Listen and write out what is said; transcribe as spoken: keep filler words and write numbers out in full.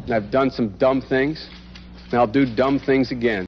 and I've done some dumb things, and I'll do dumb things again.